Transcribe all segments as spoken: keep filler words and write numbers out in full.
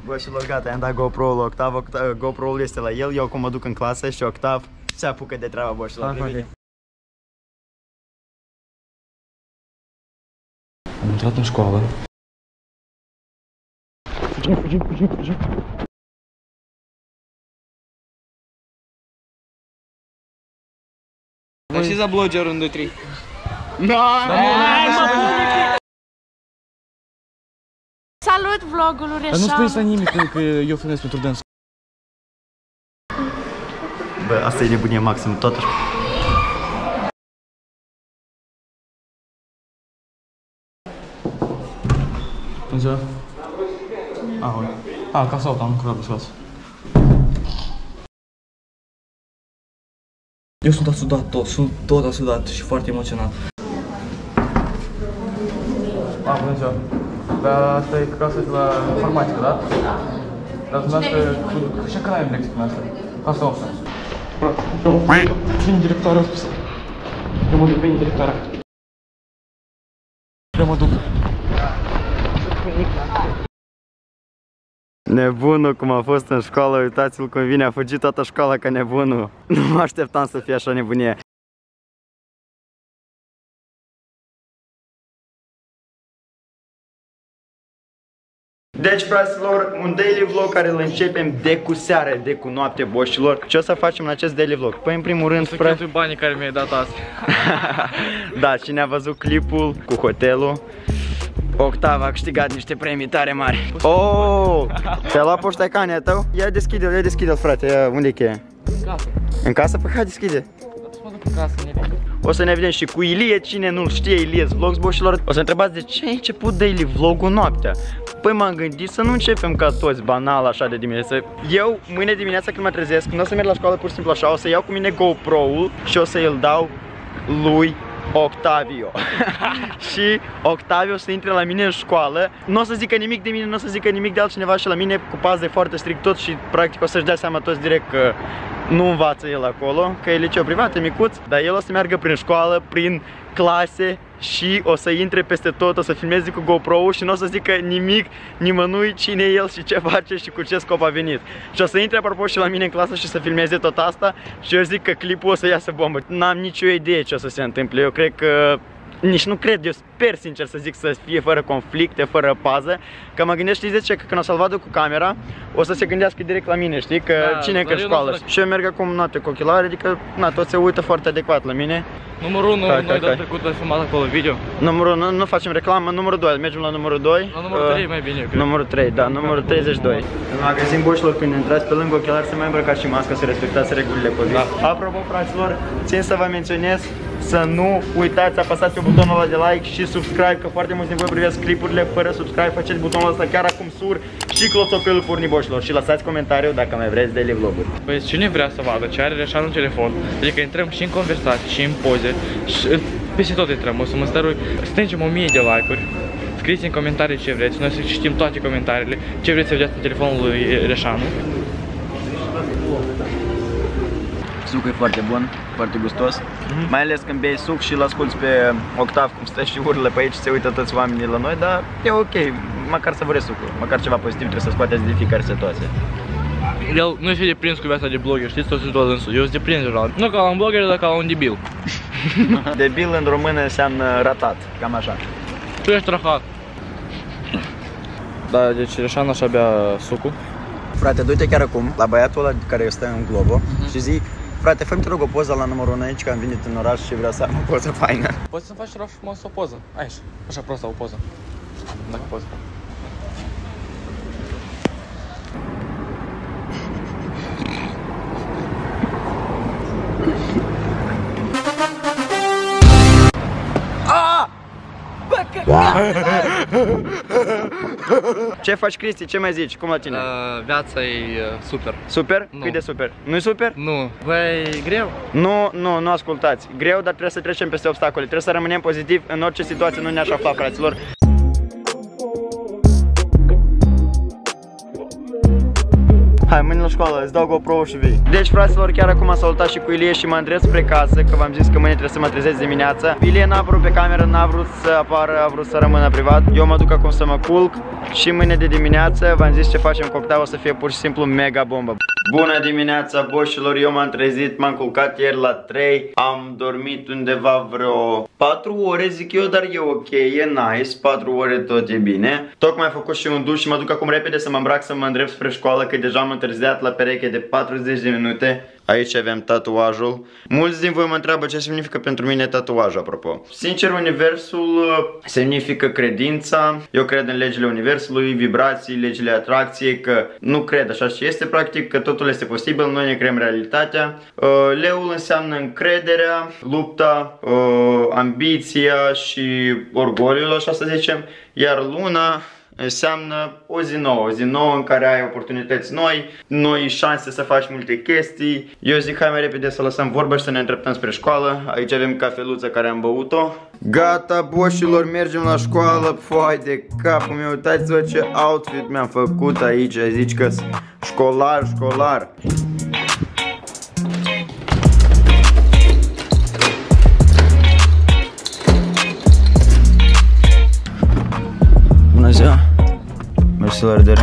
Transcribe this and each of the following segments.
Boșilor, gata, i-am dat GoPro-ul Octav, Octav GoPro-ul este la el, eu acum mă duc în clasă și Octav se apucă de treaba, boșilor. Okay. Am intrat în școală. Fugim, fugim, fugim, fugim. Dar și za blogerul în doi trei. Salut vlogul lui Reșan. Nu spui să nimic că eu filmez pentru dânsul. Bă, asta e nebunie maxim, tot așa. Bună ziua. Ah, oi. Ah, ca sau, am lucrat pe scoasă. Eu sunt asudat tot, sunt tot asudat și foarte emoționat. Ah, bună ziua. Dar asta e clasa de la informatică, da? Dar dumneavoastră, cu ce canal e lecții până asta? Asta o să. Vine directoarea, o spus. Eu mă duc, vine directoarea. Eu mă duc. Nebunul cum a fost în școală, uitați-l cum vine, a fugit toată școala ca nebunul. Nu mă așteptam să fie așa nebunie. Deci, fraților, un daily vlog care îl începem de cu seară, de cu noapte, boșilor. Ce o să facem în acest daily vlog? Păi, în primul rând, frate... Să cheltui banii care mi-ai dat azi. Da, cine a văzut clipul cu hotelul, Octav a câștigat niște premii tare mari. Oh! Ți-a luat poștaicanea tău? Ia deschide-l, ia deschide-l, frate, ia, unde e cheia? În casă. În casă? Păi hai deschide. În casă, o să ne vedem și cu Ilie, cine nu știe Ilie's Vlogs, boșilor. O să întrebați de ce ai început daily vlogul noaptea. Păi m-am gândit să nu începem ca toți, banal, așa de dimineață. Eu, mâine dimineața când mă trezesc, când o să merg la școală pur și simplu așa, o să iau cu mine GoPro-ul și o să îl dau lui Octavio. Și Octavio o să intre la mine în școală. Nu o să zică nimic de mine, nu o să zică nimic de altcineva și la mine cu paze foarte strict tot și practic o să-și dea seama toți direct că nu învață el acolo, că e liceu privat, e micuț, dar el o să meargă prin școală, prin clase și o să intre peste tot, o să filmeze cu GoPro-ul și nu o să zică nimic nimănui cine e el și ce face și cu ce scop a venit. Și o să intre apropo și la mine în clasă și să filmeze tot asta și eu zic că clipul o să iasă bombă. N-am nicio idee ce o să se întâmple, eu cred că... Nici nu cred, eu sper sincer să zic să fie fără conflicte, fără pază. Că mă gândesc, știți de ce? Că când o să-l vadă cu camera, o să se gândească direct la mine, știi? Că da, cine că școală. Și eu merg acum noapte cu ochelari, adică na, toți se uită foarte adecvat la mine. Numărul unu, hai, noi data trecută am filmat acolo video. Numărul unu, nu facem reclamă, numărul doi, mergem la numărul doi. La numărul trei mai bine, cred. Numărul trei, da, numărul treizeci și doi. În magazin, boșilor, când intrați pe lângă ochelari, să mai îmbrăcați și masca, să respectați regulile COVID. Da. Apropo, fraților, țin să vă menționez să nu uitați să apăsați pe butonul ăla de like și subscribe, că foarte mulți din voi privesc clipurile fără subscribe, faceți butonul ăsta chiar acum sur și cloțopelul porniboșilor și lăsați comentariu dacă mai vreți daily vloguri. Păi cine vrea să vadă ce are Reșan în telefon, adică intrăm și în conversații și în poze și peste tot intrăm, o să mă stărui, strângem o mie de like-uri, scrieți în comentarii ce vreți, noi să citim toate comentariile, ce vreți să vedeți în telefonul lui Reșanu. Sucul e foarte bun, foarte gustos, mm-hmm. Mai ales când bei suc și îl asculti pe Octav cum stă și urlă pe aici, se uită toți oamenii la noi, dar e ok, măcar să vreți sucul, măcar ceva pozitiv trebuie să scoateți de fiecare situație. El nu este deprins cu viața de blogger, știți, tot la dânsul, eu sunt deprins deja, nu ca la un blogger, dar ca la un debil. Debil în română înseamnă ratat, cam așa. Tu ești rahat. Da, deci Reșan așa bea sucul. Frate, du-te chiar acum la băiatul ăla care stă în Globo uh-huh. și zi: frate, fă-mi te rog o poză la numărul unu aici, că am venit în oraș și vreau să am o poză faină. Poți să-mi faci roșu frumos o poză, aici, așa prost o poză, dacă poți. Ce faci, Cristi? Ce mai zici? Cum la tine? Uh, viața e uh, super. Super? Nu. Cât de super? Nu-i super? Nu. Băi, greu? Nu, nu, nu ascultați. Greu, dar trebuie să trecem peste obstacole. Trebuie să rămânem pozitiv în orice situație, nu ne-aș afla, fraților. Hai, mâine la școală, îți dau GoPro și vii. Deci, fraților, chiar acum am salutat și cu Ilie și mă îndrept spre casă, că v-am zis că mâine trebuie să mă trezesc dimineața. Ilie n-a apărut pe cameră, n-a vrut să apară, a vrut să rămână privat. Eu mă duc acum să mă culc și mâine de dimineață v-am zis ce facem cu Octava, o să fie pur și simplu mega bombă. Bună dimineața, boșilor, eu m-am trezit, m-am culcat ieri la trei, am dormit undeva vreo patru ore, zic eu, dar e ok, e nice, patru ore tot e bine. Tocmai am făcut și un duș și mă duc acum repede să mă îmbrac, să mă îndrept spre școală, că deja am întârziat la pereche de patruzeci de minute. Aici avem tatuajul. Mulți din voi mă întreabă ce semnifică pentru mine tatuajul, apropo. Sincer, universul semnifică credința. Eu cred în legile universului, vibrații, legile atracției, că nu cred așa și este practic, că totul este posibil, noi ne creăm realitatea. Leul înseamnă încrederea, lupta, ambiția și orgoliul, așa să zicem. Iar luna înseamnă o zi nouă, o zi nouă în care ai oportunități noi, noi șanse să faci multe chestii. Eu zic hai mai repede să lăsăm vorba și să ne îndreptăm spre școală. Aici avem cafeluța care am băut-o. Gata, boșilor, mergem la școală. Foai de capul meu, uitați-vă ce outfit mi-am făcut aici. Zici că școlar, școlar. Bună ziua! Mersi la revedere!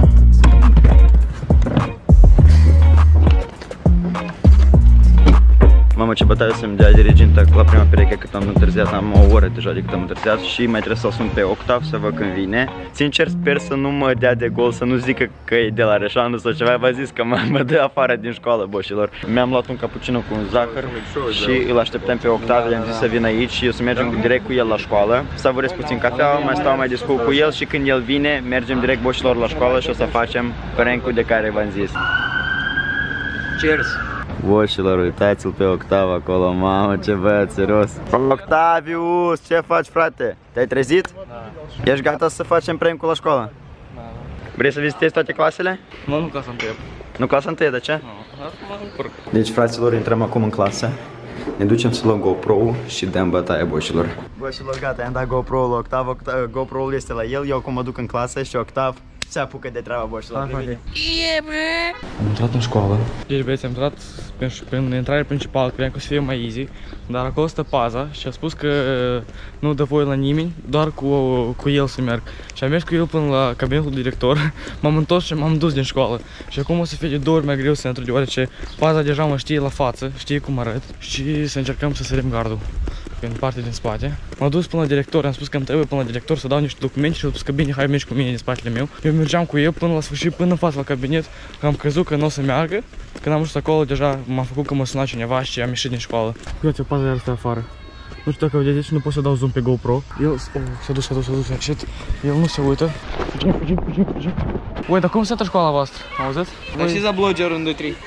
Mamă, ce bătaie să-mi dea diriginta la prima pereche cât am întârziat, am o oră deja de cât am întârziat și mai trebuie să-l sun pe Octav să văd când vine. Sincer, sper să nu mă dea de gol, să nu zică că e de la Reșanu sau ceva, v-a zis că mă, mă dă afară din școală, boșilor. Mi-am luat un cappuccino cu un zahăr și îl așteptăm pe Octav, i-am zis să vină aici și eu să mergem direct cu el la școală. Savurez puțin cafea, mai stau, mai discut cu el și când el vine, mergem direct, boșilor, la școală și o să facem prank-ul de care v-am zis. Cheers! Boșilor, uitați-l pe Octav acolo, mamă, ce băiat serios. Octavius, ce faci, frate? Te-ai trezit? Da. Ești gata să facem prank-ul la școală? Da. Vrei să vizitezi toate clasele? Nu, nu clasa întâi. Nu clasa întâi, de ce? Nu, acum nu curc. Deci, fraților, intrăm acum în clasă. Ne ducem să luăm GoPro și dăm bătaie, boșilor. Boșilor, gata, i-am dat GoPro-ul la Octav, Octav GoPro-ul este la el, eu acum mă duc în clasă și Octav se apucă de treaba, boșilor. Am intrat în școală. Deci, băieți, am intrat prin intrarea principală, credeam că o să fie mai easy, dar acolo stă paza și a spus că nu dă voie la nimeni, doar cu, cu el să merg. Și am mers cu el până la cabinetul director, m-am întors și m-am dus din școală. Și acum o să fie de două ori mai greu să intru, deoarece paza deja mă știe la față, știe cum arăt și să încercăm să sărim gardul în partea din spate. M-am dus până la director, am spus că îmi trebuie până la director să dau niște documente și a spus că bine, hai mergi cu mine din spatele meu. Eu mergeam cu el până la sfârșit, până în față la cabinet, că am crezut că nu o să meargă. Când am ajuns acolo, deja m-a făcut că mă suna cineva și am ieșit din școală. Uite, paza iar stă afară. Nu știu dacă vedeți, nu pot să dau zoom pe GoPro. El oh, s-a dus, s-a dus, s-a dus, încet. El nu se uită. Fugim, fugim, fugim, fugim. Ui, dar cum se intră școala voastră? Auziți? Dar și za blogger unu doi trei.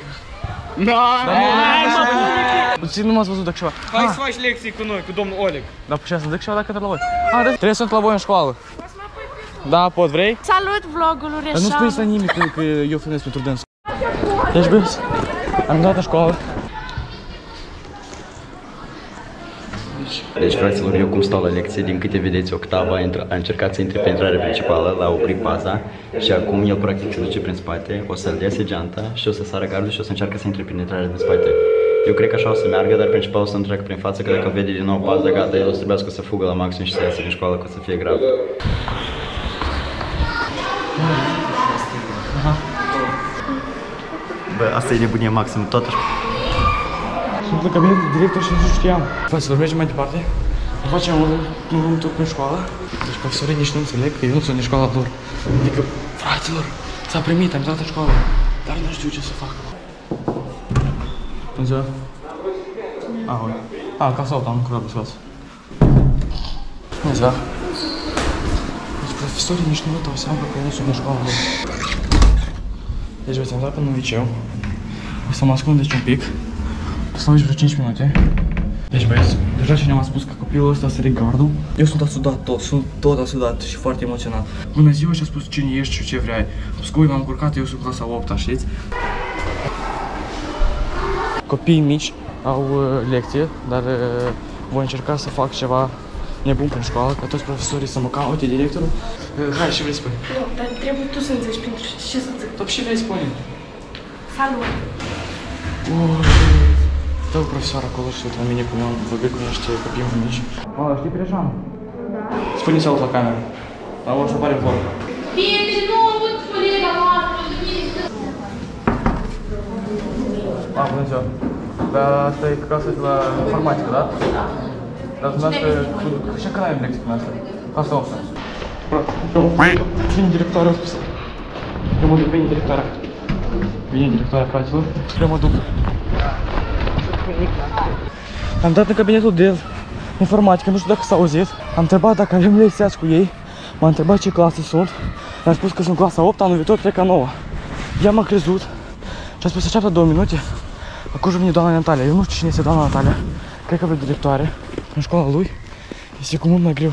Puțin nu m-ați văzut dacă ceva. Hai să faci lecții cu noi, cu domnul Oleg. Dar putea să zic ceva dacă te la voi. Ah, da, trebuie să sunt la voi în școală. Da, pot, vrei? Salut vlogul lui Dar nu spui să nimic că, că eu filmez pentru dâns. Deci, băieți, am intrat în școală. Deci, fraților, eu cum stau la lecție, din câte vedeți, Octava a, a încercat să intre pe intrarea principală, l-a oprit paza și acum el practic se duce prin spate, o să-l iese geanta și o să sară gardul și o să încearcă să intre prin intrarea din spate. Eu cred că așa o să meargă, dar principalul o să întreacă prin față, că dacă vede din nou paza, gata, el o să trebuiască să fugă la maxim și să iasă din școală, că o să fie grav. Bă, asta e nebunie maxim, tot așa. Sunt la cabinet de director și nu știam. Fraților, mergem mai departe. Facem un, un, un tur prin școală. Deci profesorii nici nu înțeleg că eu nu sunt din școala lor. Adică, fraților, s-a primit, am intrat în școală. Dar nu știu ce să fac. Bună ziua. Ah, ui. Ah, ca sau, am curat, scoați. Bună ziua. Deci profesorii nici nu dau seama că eu nu sunt din școala lor. Deci, veți, am dat până în liceu. O să mă ascundeți un pic. O să mă vreo cinci minute. Deci, băieți, deja și ne-am spus că copilul ăsta sări gardul. Eu sunt asudat tot, sunt tot asudat și foarte emoționat. Bună ziua și a spus cine ești și ce vrei. Am spus că m-am încurcat, eu sunt clasa a opta, știți? Copiii mici au uh, lecție, dar uh, voi încerca să fac ceva nebun prin școală, ca toți profesorii să mă caute directorul. Uh, hai, ce vrei să spui? Nu, dar trebuie tu să înțelegi pentru ce să zic. Tot ce vrei să spune? Salut! Stau profesor acolo și la mine cum eu vorbit cu niște copii mai mici. Mă, știi Pireșan? Da. Spune salut la cameră. La o să apare în vlog. Prieteni, nu am avut colega noastră! A, bună ziua. Dar asta e clasa de la informatică, da? Da. Dar dumneavoastră, și când ai în lecție cu asta? Asta o să. Vine directoarea, o spus. Eu mă duc, vine directoarea. Vine directoarea, fraților. Eu mă duc. Am dat în cabinetul de informatică, nu știu dacă s-a auzit. Am întrebat dacă avem lecții azi cu ei. M-a întrebat ce clasă sunt. I-am spus că sunt clasa opt, anul viitor trec la nouă. Ea m-a crezut și a spus așteaptă două minute. Acum vine doamna Natalia. Eu nu știu cine este doamna Natalia. Cred că vreo directoare. În școala lui este cu mult mai greu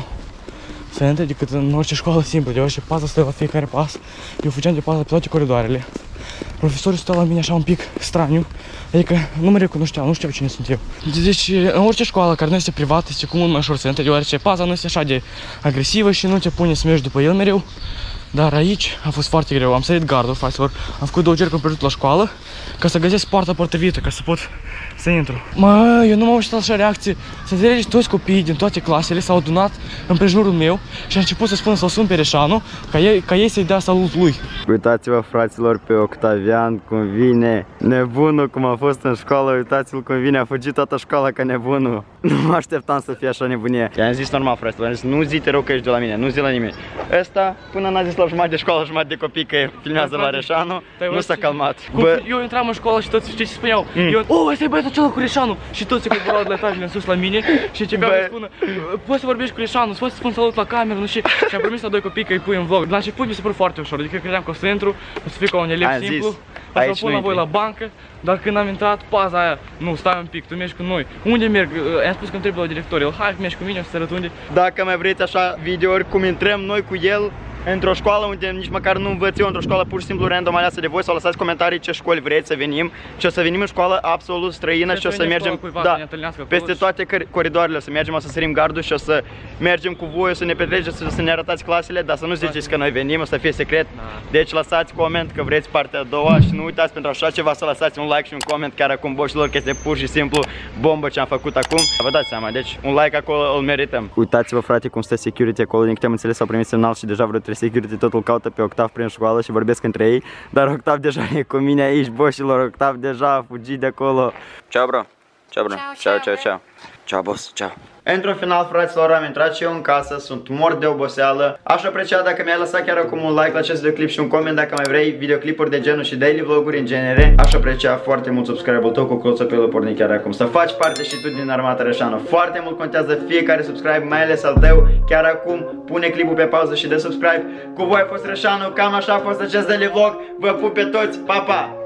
să intre decât în orice școală simplă. Deoarece paza stă la fiecare pas. Eu fugeam de pază pe toate coridoarele. Profesorul stă la mine așa un pic straniu, adică nu mă recunoșteau, nu știu cine sunt eu. Deci în orice școală care nu este privată este cu mult mai ușor să intre, deoarece paza nu este așa de agresivă și nu te pune să mergi după el mereu. Dar aici a fost foarte greu, am sărit gardul, fraților, am făcut două cercuri împrejurul la școală ca să găsesc poarta potrivită, ca să pot să intru. Mă, eu nu m-am așteptat așa reacție. Să înțelegi, toți copiii din toate clasele s-au adunat împrejurul meu și a început să spună să-l sun pe Reșanu ca ei, ca ei să-i dea salut lui. Uitați-vă, fraților, pe Octavian cum vine nebunul cum a fost în școală. Uitați-l cum vine, a fugit toată școala ca nebunul. Nu mă așteptam să fie așa nebunie. I-am zis normal, fraților, am zis nu zi te rog că ești de la mine, nu zi la nimeni. Ăsta până n-a zis la jumătate de școală, jumătate de copii că filmează la Reșanu, nu s-a calmat. Bă... Eu intram în școală și toți știi ce spuneau? Mm. Eu, oh, ăsta e băiatul acela cu Reșanu! Și toți se coborau de la etajele în sus la mine și începeau să spună poți să vorbești cu Reșanu, poți să spun salut la cameră, nu știu. Și am promis la doi copii că îi pui în vlog. La început mi se pare foarte ușor, adică credeam că o să intru, o să fiu ca un elev am simplu, zis, o să pun la voi la bancă, dar când am intrat, paza aia, nu, stai un pic, tu mergi cu noi. Unde merg? I-am spus că îmi trebuie la director, el, hai, mergi cu mine, o să se arăt unde. Dacă mai vreți așa videouri cum intrăm noi cu el într-o școală unde nici măcar nu învăț eu, într-o școală pur și simplu random aleasă de voi, sau lăsați comentarii ce școli vreți să venim și o să venim în școală absolut străină și o să mergem da, peste toate coridoarele, o să mergem, o să sărim gardul și o să mergem cu voi, o să ne petreceți, să ne arătați clasele, dar să nu ziceți că noi venim, o să fie secret. Deci lăsați coment că vreți partea a doua și nu uitați pentru așa ceva să lăsați un like și un coment chiar acum, boșilor, că este pur și simplu bombă ce am făcut acum. Vă dați seama, deci un like acolo îl merităm. Uitați-vă, frate, cum stă security acolo, din câte am înțeles au primit semnal și deja vreo trei security totul caută pe Octav prin școală și vorbesc între ei, dar Octav deja e cu mine aici, boșilor, Octav deja a fugit de acolo. Ciao, bro. Ciao, bro. Ciao, ciao, ciao. Ciao, boss. Ciao. Într-un final, fraților, am intrat și eu în casă, sunt mort de oboseală. Aș aprecia dacă mi-ai lăsat chiar acum un like la acest videoclip și un coment dacă mai vrei videoclipuri de genul și daily vloguri în genere. Aș aprecia foarte mult subscribe-ul tău cu cloțopelul pornit chiar acum. Să faci parte și tu din Armata Reșanu. Foarte mult contează fiecare subscribe, mai ales al tău. Chiar acum pune clipul pe pauză și dă subscribe. Cu voi a fost Reșanu, cam așa a fost acest daily vlog. Vă pup pe toți, pa, pa!